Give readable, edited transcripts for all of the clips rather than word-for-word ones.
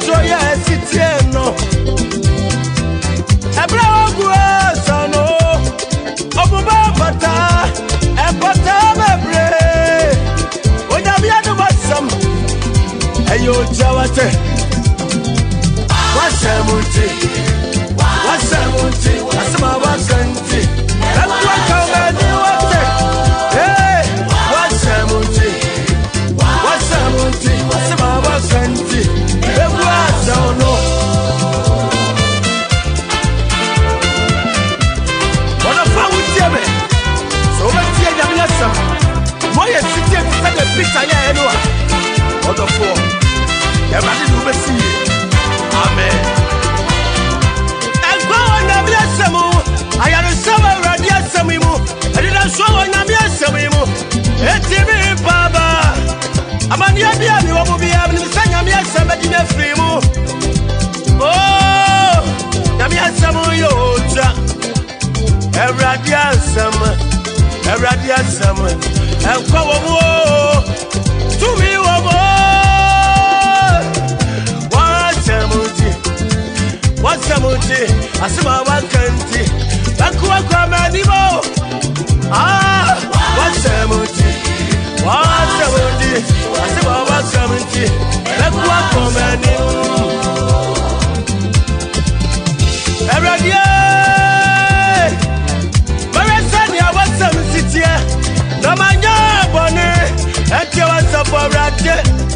so ya sitieno ebra ogwa no obuba pata empata bebre onya bia do basam ayo jawate wasamuti asma wakanti akwa kamani wate hey wasamuti asma wakanti ebwa no ona fa wutieme so wetie nyamia sam moye sitie tsa de pizza ya eno a odofo ya ba ni ubesi amen agbo na bia samu ayaro sawa radia samu adida so na bia samu etimi baba amania bia mi wo bia ni sanya mi asama di na frimu oh na mi asamu yo ja radia sama enko wo mo tu mi wo mo wasamuti asma wakanti akwa kwa manimo wasamuti asma wakanti akwa kwa manimo eradia maresani wasamuti na manya bone ete wasaporate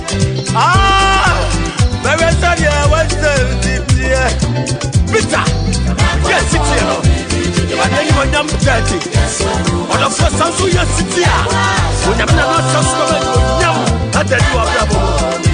maresani wasamuti Peter, yes, it's here. And then you want them dirty. Or the first time, so yes, it's here. When you're not so strong, you're not that you are.